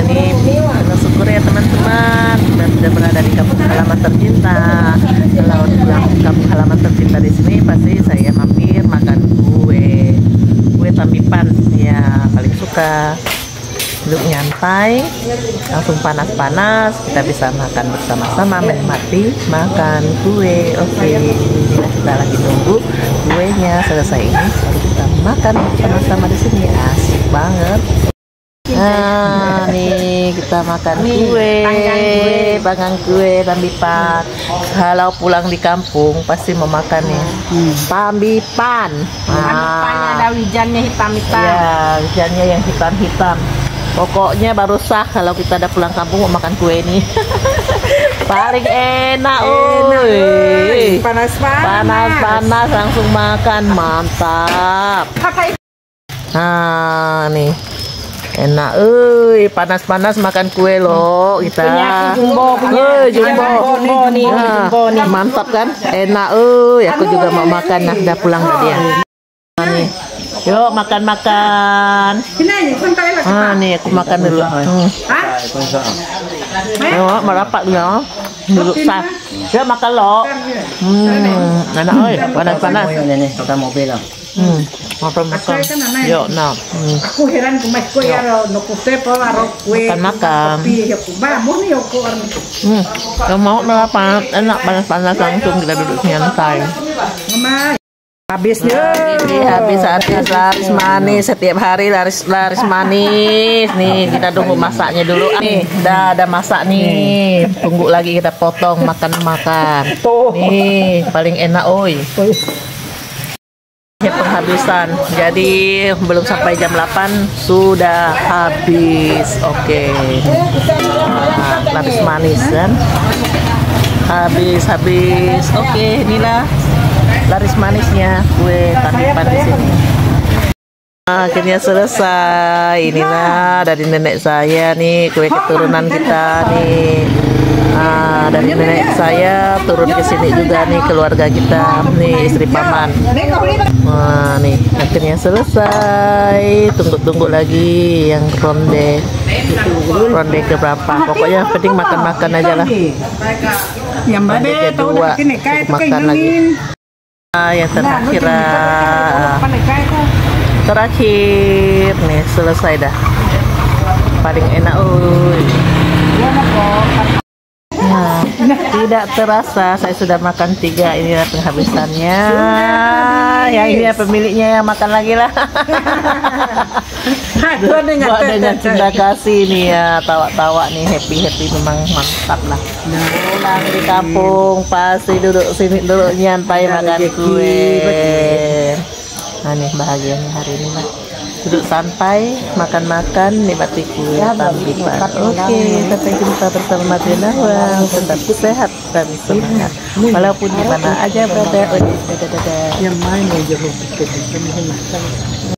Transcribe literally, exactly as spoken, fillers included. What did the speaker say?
ini penuh syukur ya teman-teman, kita sudah berada di kampung halaman tercinta. Kalau pulang kampung halaman tercinta di sini pasti saya mampir makan kue, kue tambipan ya paling suka. Duduk nyantai, langsung panas-panas, kita bisa makan bersama-sama, menikmati makan kue. Oke, kita lagi nunggu kuenya selesai ini, baru kita makan bersama-sama di sini. Asik banget. Nah, nih kita makan kue, panggang kue tambipan. Kalau pulang di kampung pasti mau makan nih hmm. tambipan. Tambipannya ada wijannya hitam-hitam. Ya, wijannya yang hitam-hitam. Pokoknya baru sah kalau kita ada pulang kampung mau makan kue ini. Paling enak, oi. Panas-panas. Panas-panas langsung makan, mantap. Nah, nih. Enak, euy, panas-panas makan kue loh kita. Jumbo, euy, jumbo. Jumbo nih, Nah, jumbo nih. mantap kan? Enak, euy. Aku juga mau makan, nah, udah pulang tadi ya. Nah, nih. Yuk makan-makan. Ah, nih aku makan dulu. Hmm. Yuk, merapat dulu. Duduk sah. Yuk makan loh. Hmm, enak, euy. Panas-panas. Kita mobil lah. Hmm, makan-makan. Yuk, nah. Hmm. Aku heran kemai kue aro no kute po aro kue. Makan-makan. Hmm, kalau mau merapat, enak panas-panas langsung kita duduk nyantai. Habisnya. Ini habis habis laris manis setiap hari laris laris manis. Nih kita tunggu masaknya dulu. Nih, dah ada masak nih. Tunggu lagi kita potong makan-makan. Nih paling enak, oi. Penghabisan, jadi belum sampai jam delapan sudah habis. Oke, nah, laris manis kan habis habis. Oke, inilah laris manisnya kue tambipan di sini. Nah, akhirnya selesai. Inilah dari nenek saya nih kue keturunan kita nih. Nah, dari nenek saya turun ke sini juga nih keluarga kita nih, istri paman. Nah, nih akhirnya selesai. Tunggu-tunggu lagi yang ronde. Ronde ke berapa? Pokoknya penting makan-makan aja lah. Yang ronde kedua makan lagi. Nah, yang terakhir terakhir nih selesai dah. Paling enak, uy. Nah, tidak terasa saya sudah makan tiga. Inilah penghabisannya. Yang ini ya pemiliknya yang makan lagi lah. Buat dengan cinta kasih nih ya, tawa-tawa nih, happy-happy, memang mantap lah. Pulang di kampung pasti duduk sini dulu nyantai makan kue. Nah nih bahagianya hari ini lah. Duduk santai, makan-makan, nikmati kue tambipan. Oke, sampai jumpa bersama Madinah Wang. Tetap sehat dan semangat walaupun di mana aja berada. Dadah, dadah. Yang main aja